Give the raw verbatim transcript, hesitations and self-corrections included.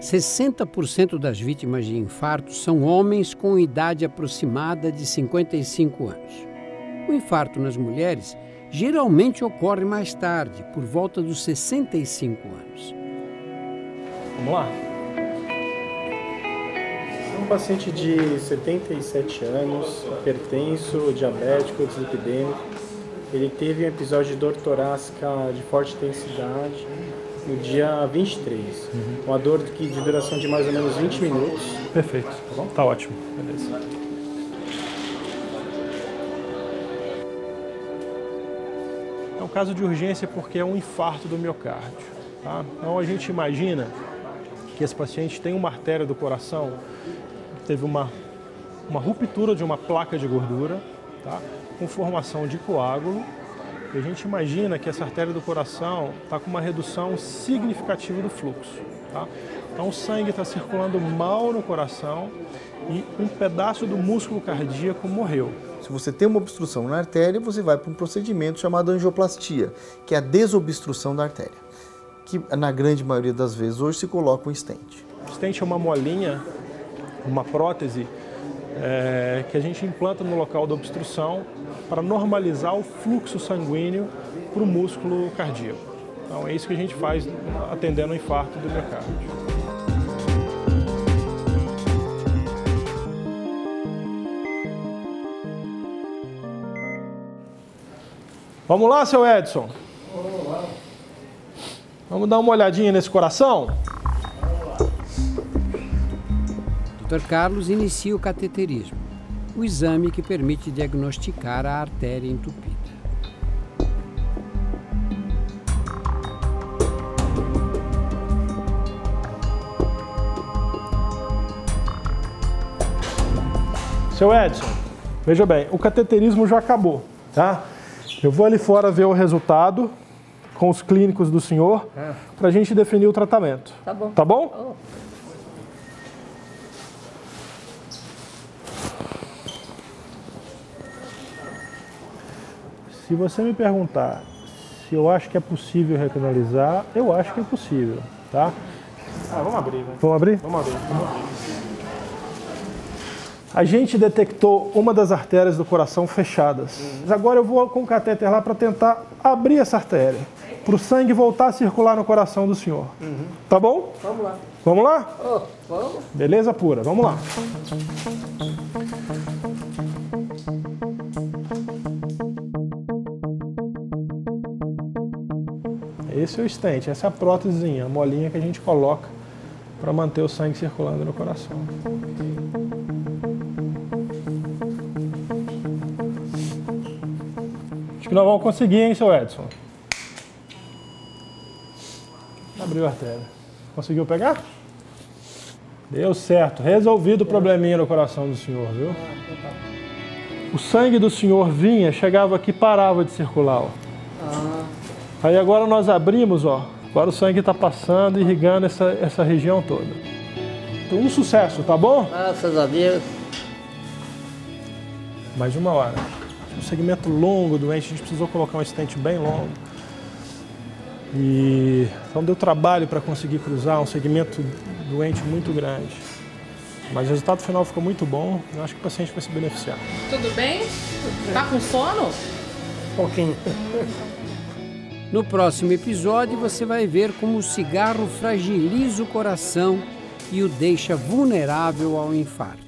sessenta por cento das vítimas de infarto são homens com idade aproximada de cinquenta e cinco anos. O infarto nas mulheres geralmente ocorre mais tarde, por volta dos sessenta e cinco anos. Vamos lá? Um paciente de setenta e sete anos, hipertenso, diabético, dislipidêmico. Ele teve um episódio de dor torácica de forte intensidade no dia vinte e três. Uhum. Uma dor de duração de mais ou menos vinte minutos. Perfeito. Tá bom? Tá ótimo. Beleza. É um caso de urgência porque é um infarto do miocárdio. Tá? Então a gente imagina que esse paciente tem uma artéria do coração, teve uma, uma ruptura de uma placa de gordura, tá? Com formação de coágulo. E a gente imagina que essa artéria do coração está com uma redução significativa do fluxo. Tá? Então o sangue está circulando mal no coração e um pedaço do músculo cardíaco morreu. Se você tem uma obstrução na artéria, você vai para um procedimento chamado angioplastia, que é a desobstrução da artéria, que na grande maioria das vezes hoje se coloca um stent. O stent é uma molinha, uma prótese, é, que a gente implanta no local da obstrução para normalizar o fluxo sanguíneo para o músculo cardíaco. Então é isso que a gente faz atendendo o infarto do miocárdio. Vamos lá, seu Edson? Vamos dar uma olhadinha nesse coração? doutor Carlos inicia o cateterismo, o exame que permite diagnosticar a artéria entupida. Seu Edson, veja bem, o cateterismo já acabou, tá? Eu vou ali fora ver o resultado com os clínicos do senhor é. para a gente definir o tratamento. Tá bom. Tá bom? Oh. Se você me perguntar se eu acho que é possível recanalizar, eu acho que é possível, tá? Ah, vamos abrir, né? Vamos abrir? Vamos abrir, vamos abrir. A gente detectou uma das artérias do coração fechadas. Uhum. Agora eu vou com o catéter lá para tentar abrir essa artéria, para o sangue voltar a circular no coração do senhor. Uhum. Tá bom? Vamos lá. Vamos lá? Oh, vamos. Beleza pura, vamos lá. Esse é o stent, essa é a prótesezinha, a molinha que a gente coloca para manter o sangue circulando no coração. Acho que nós vamos conseguir, hein, seu Edson? Abriu a artéria. Conseguiu pegar? Deu certo. Resolvido o probleminha no coração do senhor, viu? O sangue do senhor vinha, chegava aqui e parava de circular, ó. Aí agora nós abrimos, ó. Agora o sangue está passando, irrigando essa, essa região toda. Então, um sucesso, tá bom? Graças a Deus. Mais de uma hora. Um segmento longo, doente, a gente precisou colocar um stent bem longo. E então deu trabalho para conseguir cruzar um segmento doente muito grande. Mas o resultado final ficou muito bom. Eu acho que o paciente vai se beneficiar. Tudo bem? Tá com sono? Um pouquinho. No próximo episódio, você vai ver como o cigarro fragiliza o coração e o deixa vulnerável ao infarto.